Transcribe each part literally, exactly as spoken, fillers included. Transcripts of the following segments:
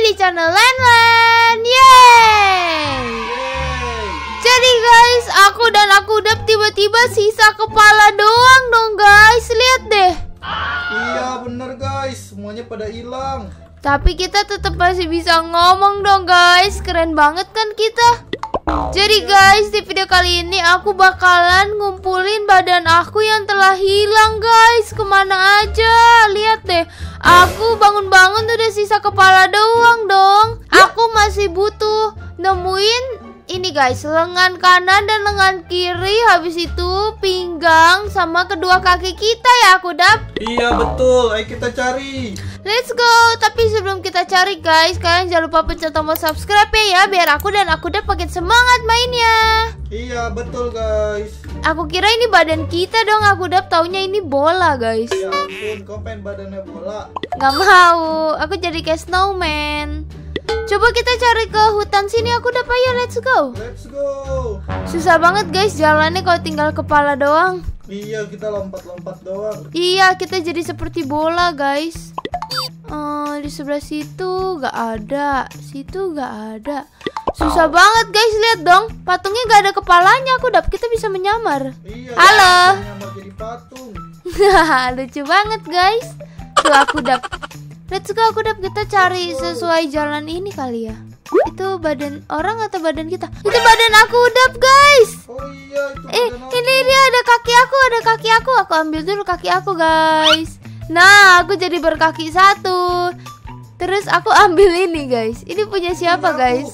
di channel Len Len. Yeay. Jadi guys, aku dan aku udah tiba-tiba sisa kepala doang dong guys. Lihat deh. Iya bener guys, semuanya pada hilang. Tapi kita tetap masih bisa ngomong dong guys. Keren banget kan kita. Jadi guys, di video kali ini aku bakalan ngumpulin badan aku yang telah hilang guys. Kemana aja? Lihat deh, aku bangun-bangun udah sisa kepala doang dong. Aku masih butuh nemuin ini guys, lengan kanan dan lengan kiri. Habis itu pinggang sama kedua kaki kita ya aku dap. Iya betul, ayo kita cari. Let's go. Tapi sebelum kita cari guys, kalian jangan lupa pencet tombol subscribe ya, biar aku dan aku dap makin semangat mainnya. Iya betul guys. Aku kira ini badan kita dong, aku dap taunya ini bola guys. Ya ampun, kau pengen badannya bola? Gak mau, aku jadi kayak snowman. Coba kita cari ke hutan sini aku dap, ayo let's go. Let's go. Susah banget guys jalannya kalau tinggal kepala doang. Iya, kita lompat-lompat doang. Iya, kita jadi seperti bola guys. Uh, di sebelah situ gak ada, situ gak ada. Susah banget guys, lihat dong, patungnya gak ada kepalanya aku dap. Kita bisa menyamar. Iya, halo. Menyamar jadi patung. Lucu banget guys. Tuh aku dap. Let's go aku dap, kita cari sesuai jalan ini kali ya. Itu badan orang atau badan kita? Itu badan aku dap guys. Oh iya, itu Eh badan aku. ini dia, ada kaki aku, ada kaki aku. Aku ambil dulu kaki aku guys. Nah aku jadi berkaki satu. Terus aku ambil ini guys. Ini punya siapa Punya guys?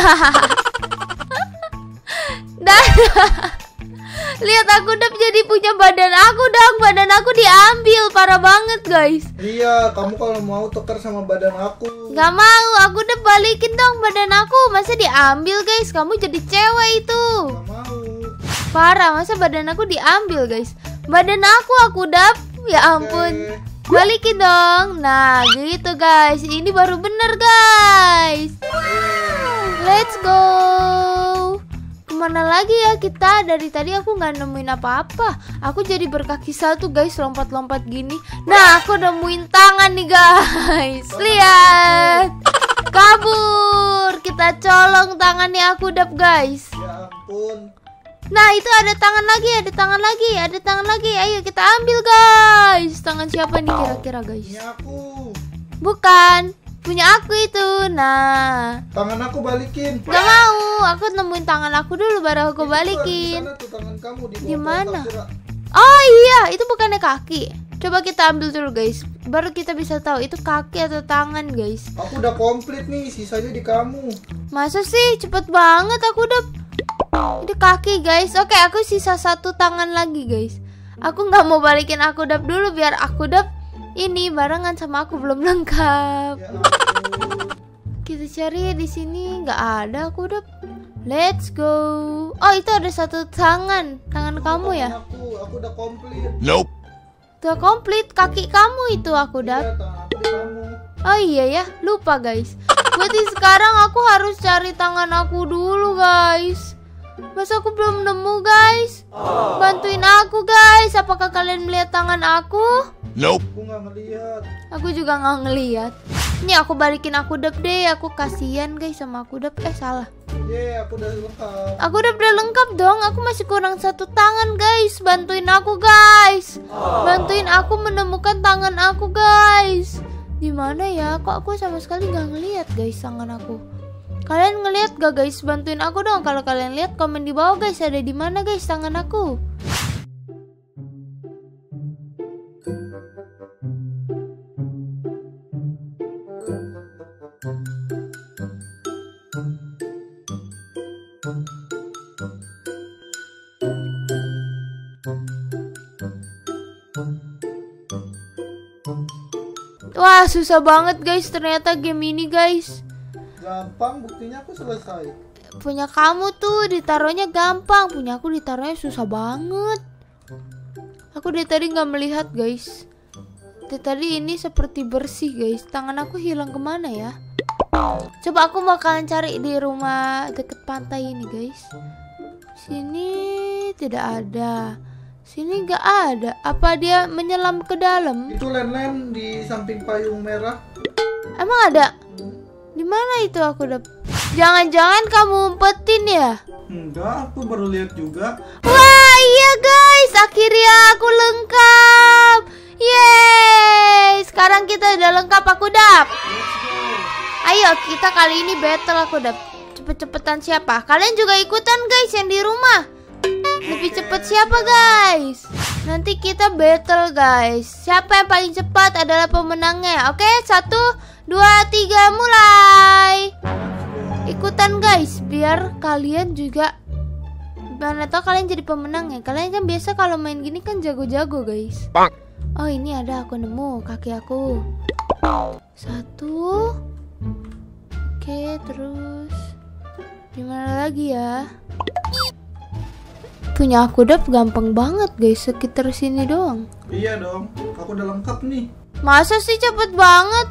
Dan lihat aku dap jadi punya badan aku dong. Badan aku diambil, parah banget guys. Iya, kamu kalau mau tukar sama badan aku. Gak mau, aku udah balikin dong badan aku. Masa diambil guys, kamu jadi cewek itu. Gak mau. Parah, masa badan aku diambil guys. Badan aku, aku dap. Ya ampun. Oke. Balikin dong. Nah gitu guys, ini baru bener guys. Let's go. Kemana lagi ya kita? Dari tadi aku nggak nemuin apa-apa. Aku jadi berkaki satu guys, lompat-lompat gini. Nah aku nemuin tangan nih guys. Lihat, kabur. Kita colong tangannya aku dap guys. Ya ampun. Nah itu ada tangan lagi, ada tangan lagi, ada tangan lagi. Ayo kita ambil guys. Tangan siapa nih kira-kira guys? Ini aku. Bukan, punya aku itu. Nah Tangan aku balikin. gak mau, aku nemuin tangan aku dulu baru aku Itu balikin. Di sana tuh tangan kamu di bawah Di mana? kotak gerak. Oh iya, itu bukannya kaki. Coba kita ambil dulu guys, baru kita bisa tahu itu kaki atau tangan guys. Aku udah komplit nih, sisanya di kamu. Masa sih, cepet banget aku udah. Ini kaki guys. Oke, aku sisa satu tangan lagi guys. Aku nggak mau balikin aku dap dulu, biar aku dap ini barengan sama aku, belum lengkap. Ya ampun. Kita cari di sini, nggak ada aku dap. Let's go. Oh itu ada satu tangan, tangan kamu ya? Tangan Aku, aku udah komplit. Nope. Tuh komplit, kaki kamu itu aku dap. Iya, tangan aku di kamu. Oh iya ya, lupa guys. Berarti sekarang aku harus cari tangan aku dulu guys. Masa aku belum nemu guys? Bantuin aku guys. Apakah kalian melihat tangan aku? Nope. Aku nggak ngeliat. Aku juga nggak ngeliat. Nih aku balikin aku dap deh. Aku kasihan guys sama aku dap. Eh salah. Yeay, aku udah lengkap. Aku dap udah lengkap dong. Aku masih kurang satu tangan guys. Bantuin aku guys. Bantuin aku menemukan tangan aku guys. Di mana ya? Kok aku sama sekali nggak ngeliat guys tangan aku. Kalian ngeliat gak guys? Bantuin aku dong. Kalau kalian lihat komen di bawah guys. Ada di mana guys tangan aku? Wah susah banget guys. Ternyata game ini guys. Gampang, buktinya aku selesai. Punya kamu tuh ditaruhnya gampang, punya aku ditaruhnya susah banget. Aku dari tadi nggak melihat guys. Dari tadi ini seperti bersih guys. Tangan aku hilang kemana ya? Coba aku bakalan cari di rumah deket pantai ini guys. Sini tidak ada. Sini nggak ada. Apa dia menyelam ke dalam? Itu Len Len di samping payung merah. Emang ada? Di mana itu aku dap? Jangan-jangan kamu umpetin ya? Enggak, aku baru lihat juga. Wah iya guys, akhirnya aku lengkap. Yeay, sekarang kita udah lengkap aku dap. Ayo kita kali ini battle aku dap. Cepet-cepetan siapa? Kalian juga ikutan guys yang di rumah. Lebih cepet siapa guys? Nanti kita battle guys. Siapa yang paling cepat adalah pemenangnya. Oke, satu, dua, tiga, mulai. Ikutan guys, biar kalian juga mana tau kalian jadi pemenang ya. Kalian kan biasa kalau main gini kan jago-jago guys. Oh ini ada, aku nemu kaki aku. Satu. Oke, terus gimana lagi ya? Punya aku dap gampang banget guys, sekitar sini doang. Iya dong, aku udah lengkap nih. Masa sih cepet banget?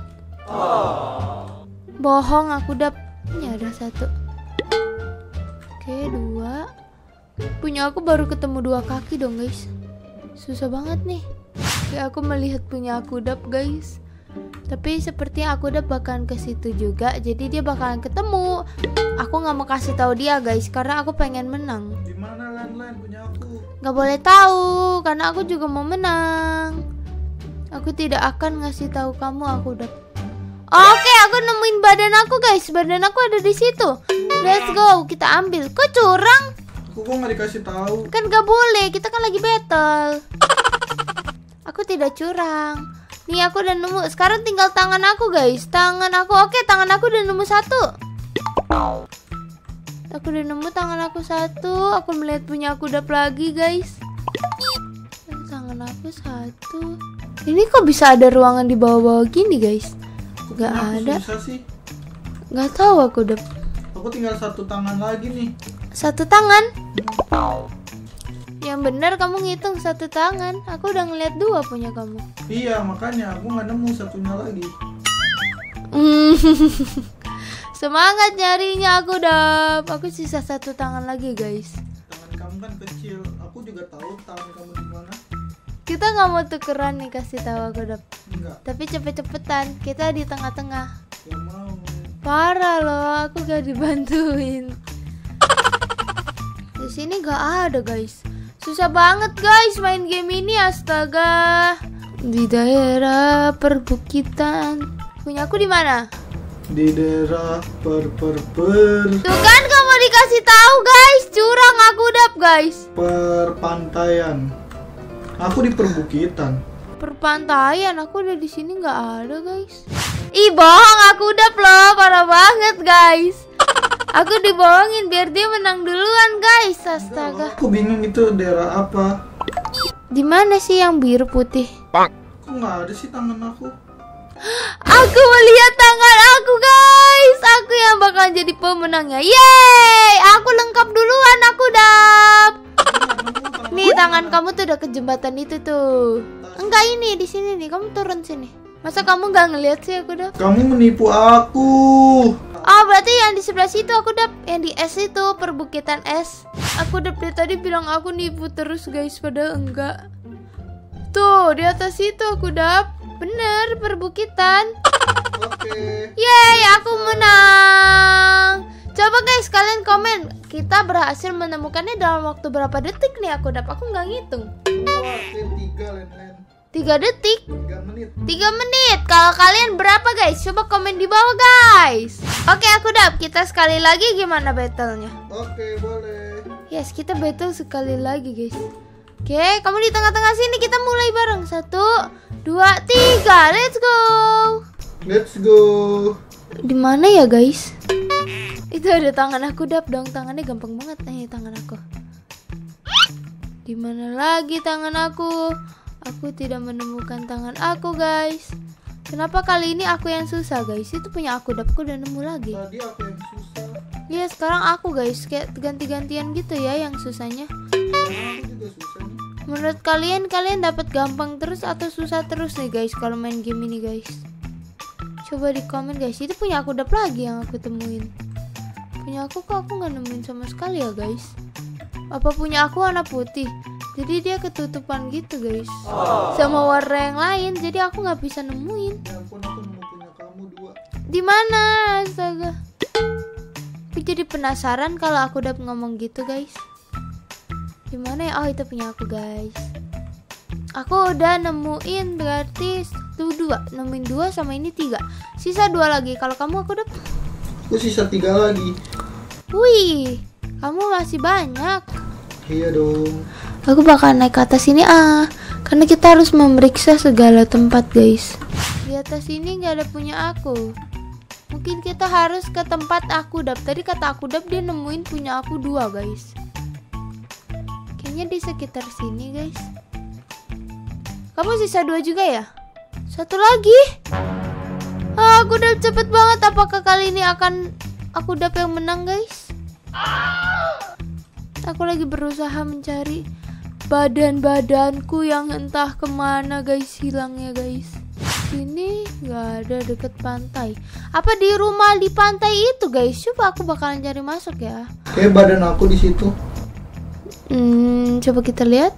Bohong aku dap. Ini ada satu. Oke, dua. Punya aku baru ketemu dua kaki dong guys. Susah banget nih. Oke, aku melihat punya aku dap guys. Tapi sepertinya aku udah bakalan ke situ juga, jadi dia bakalan ketemu. Aku nggak mau kasih tahu dia guys, karena aku pengen menang. Di mana Lan-Lan punya aku? Nggak boleh tahu, karena aku juga mau menang. Aku tidak akan ngasih tahu kamu aku udah. Oke, aku nemuin badan aku guys. Badan aku ada di situ. Let's go, kita ambil. Kok curang? Aku kok nggak dikasih tahu? Kan nggak boleh, kita kan lagi battle. Aku tidak curang. Nih aku udah nemu. Sekarang tinggal tangan aku guys. Tangan aku. Oke, tangan aku udah nemu satu. Aku udah nemu tangan aku satu. Aku melihat punya aku dap lagi guys. Tangan aku satu. Ini kok bisa ada ruangan di bawah-bawah gini guys? Gak ada. Susah sih. Gak tahu aku dap. Aku tinggal satu tangan lagi nih. Satu tangan? Yang benar kamu ngitung satu tangan. Aku udah ngeliat dua punya kamu. Iya, makanya aku nggak nemu satunya lagi. Semangat nyarinya aku dap. Aku sisa satu tangan lagi guys. Tangan kamu kan kecil. Aku juga tahu tangan kamu di mana. Kita nggak mau tukeran nih, kasih tahu aku dap. Enggak. Tapi cepet-cepetan. Kita di tengah-tengah. Gak mau. Parah loh, aku gak dibantuin. Di sini gak ada guys. Susah banget guys main game ini, astaga. Di daerah perbukitan. Punya aku di mana? Di daerah per per per. Tuh kan kamu dikasih tahu guys, curang aku dap guys. Perpantaian. Aku di perbukitan. Perpantaian, aku udah di sini nggak ada guys. Ih bohong, aku dap loh, parah banget guys. Aku dibohongin biar dia menang duluan guys, astaga. Aku bingung itu daerah apa. Di mana sih yang biru putih? Kok nggak ada sih tangan aku? Aku melihat tangan aku guys. Aku yang bakal jadi pemenangnya. Yeay, aku lengkap duluan aku dap. Nih tangan kamu tuh udah ke jembatan itu tuh. Enggak, ini di sini nih, kamu turun sini. Masa kamu nggak ngeliat sih aku dap? Kamu menipu aku. Oh berarti yang di sebelah situ aku dap, yang di es itu, perbukitan es. Aku dap dari tadi bilang aku nipu terus guys, padahal enggak. Tuh di atas itu aku dap, bener perbukitan. Oke. Yeay, aku menang. Coba guys kalian komen, kita berhasil menemukannya dalam waktu berapa detik nih aku dap? Aku nggak ngitung. Dua, tiga, Len-Len. Tiga detik. Tiga menit. Tiga menit. Kalau kalian berapa guys? Coba komen di bawah guys. Oke aku dap, kita sekali lagi gimana battlenya? Oke, boleh. Yes, kita battle sekali lagi guys. Oke, kamu di tengah-tengah sini, kita mulai bareng. Satu, dua, tiga, let's go. Let's go. Di mana ya guys? Itu ada tangan aku dap dong, tangannya gampang banget nih tangan aku. Di mana lagi tangan aku? Aku tidak menemukan tangan aku guys. Kenapa kali ini aku yang susah guys? Itu punya aku dap, aku udah nemu lagi. Tadi aku yang susah. Iya sekarang aku guys, kayak ganti-gantian gitu ya yang susahnya. Sekarang aku juga susah nih. Menurut kalian, kalian dapat gampang terus atau susah terus nih guys kalau main game ini guys? Coba di komen guys. Itu punya aku dap lagi yang aku temuin. Punya aku kok aku nggak nemuin sama sekali ya guys. Apa punya aku warna putih? Jadi dia ketutupan gitu guys, sama warna yang lain. Jadi aku nggak bisa nemuin. Ya ampun, aku nemu punya kamu dua. Di mana? Astaga. Aku jadi penasaran kalau aku udah ngomong gitu, guys. Di mana ya? Oh, itu punya aku, guys. Aku udah nemuin berarti satu dua, nemuin dua sama ini tiga. Sisa dua lagi. Kalau kamu aku udah. Aku sisa tiga lagi. Wih, kamu masih banyak. Iya dong. Aku bakal naik ke atas ini ah, karena kita harus memeriksa segala tempat, guys. Di atas ini nggak ada punya aku. Mungkin kita harus ke tempat aku dap. Tadi kata aku dap dia nemuin punya aku dua, guys. Kayaknya di sekitar sini, guys. Kamu sisa dua juga ya? Satu lagi. Ah, aku udah cepet banget. Apakah kali ini akan aku dap yang menang, guys? Aku lagi berusaha mencari badan-badanku yang entah kemana, guys, hilangnya, guys. Ini nggak ada deket pantai. Apa di rumah di pantai itu, guys? Coba aku bakalan cari masuk ya. Kayak badan aku di situ. Hmm, coba kita lihat.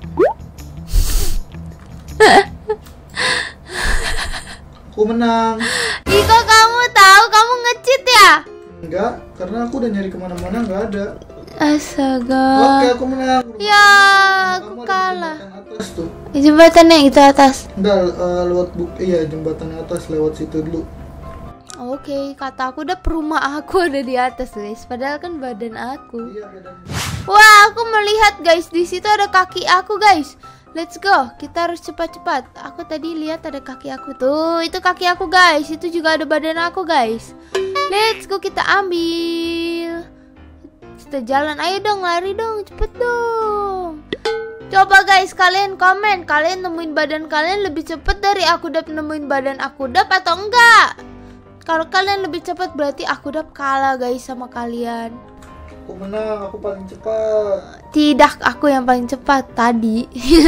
Aku menang. Iko, kamu tahu kamu nge-cheat ya? Enggak, karena aku udah nyari kemana-mana nggak ada. Astaga. Oke, aku menang. Ya, Kamu aku ada kalah. jembatan atas tuh. Jembatan yang itu atas. Enggak, uh, lewat buk iya jembatan atas lewat situ dulu. Oke, kata aku udah rumah aku ada di atas, guys. Padahal kan badan aku. Iya, badan. Wah, aku melihat, guys, di situ ada kaki aku, guys. Let's go, kita harus cepat-cepat. Aku tadi lihat ada kaki aku tuh, itu kaki aku, guys. Itu juga ada badan aku, guys. Let's go, kita ambil. Kita jalan, ayo dong, lari dong, cepet dong. Coba, guys, kalian komen, kalian nemuin badan kalian lebih cepet dari aku dap nemuin badan aku dap atau enggak? Kalau kalian lebih cepat berarti aku dap kalah, guys, sama kalian. Aku menang, aku paling cepat. Tidak, aku yang paling cepat tadi.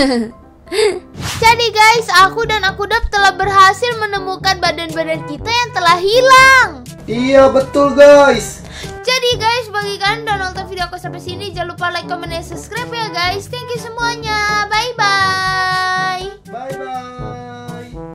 Jadi, guys, aku dan aku dap telah berhasil menemukan badan-badan kita yang telah hilang. Iya, betul, guys. Jadi, guys, bagi kalian udah nonton video aku sampai sini, jangan lupa like, comment, dan subscribe ya, guys. Thank you semuanya. Bye bye. Bye bye.